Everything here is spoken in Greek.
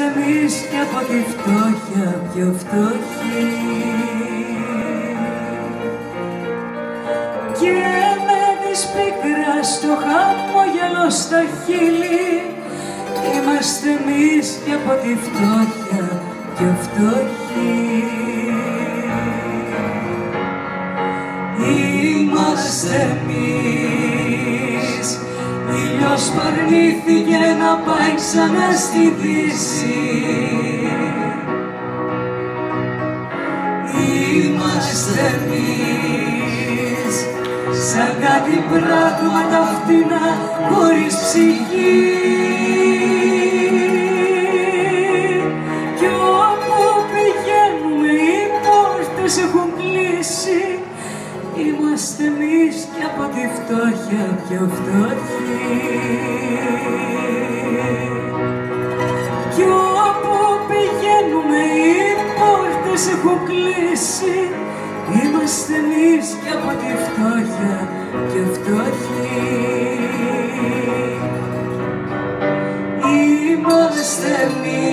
εμείς και από τη φτώχεια πιο φτωχοί. Και με της πίκρας το χαμόγελο στα χείλη είμαστε εμείς και από τη φτώχεια πιο φτωχοί. Είμαστε εμείς, ήλιος που αρνήθηκε να πάει ξανά στη Δύση. Είμαστε εμείς, σαν κάτι πράγματα φτηνά χωρίς ψυχή. Κι όπου πηγαίνουμε οι πόρτες έχουν κλείσει. Είμαστε εμείς και από τη φτώχεια πιο φτωχοί. Κι όπου πηγαίνουμε οι πόρτες έχουν κλείσει. Είμαστε εμείς και από τη φτώχεια πιο φτωχοί. Είμαστε εμείς.